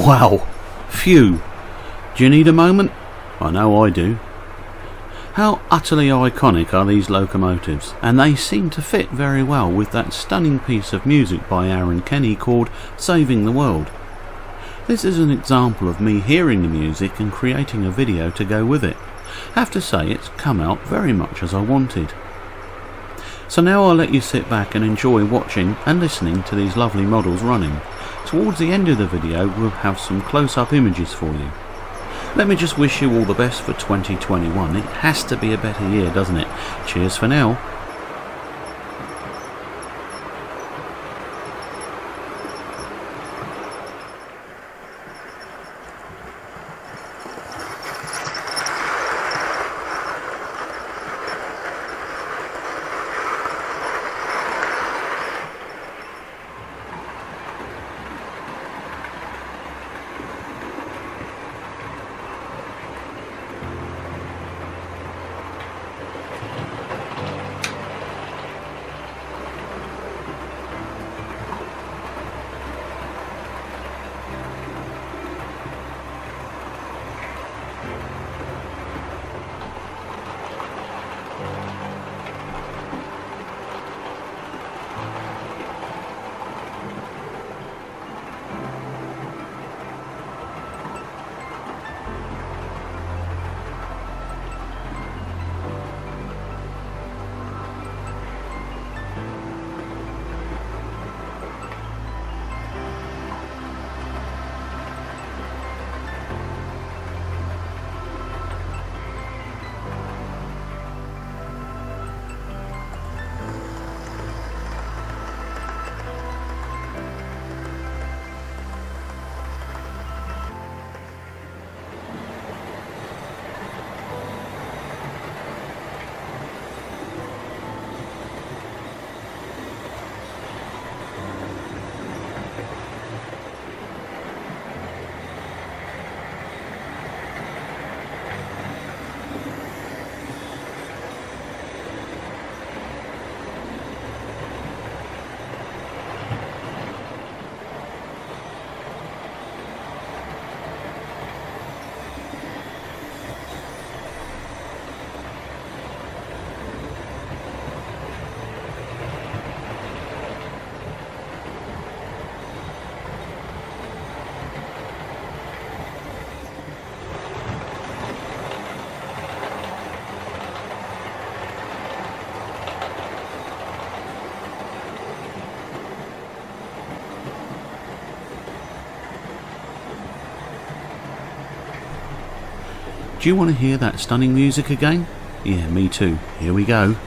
Wow! Phew! Do you need a moment? I know I do. How utterly iconic are these locomotives, and they seem to fit very well with that stunning piece of music by Aaron Kenny called Saving the World. This is an example of me hearing the music and creating a video to go with it. Have to say it's come out very much as I wanted. So now I'll let you sit back and enjoy watching and listening to these lovely models running. Towards the end of the video we'll have some close-up images for you. Let me just wish you all the best for 2021. It has to be a better year, doesn't it? Cheers for now. Do you want to hear that stunning music again? Yeah, me too. Here we go.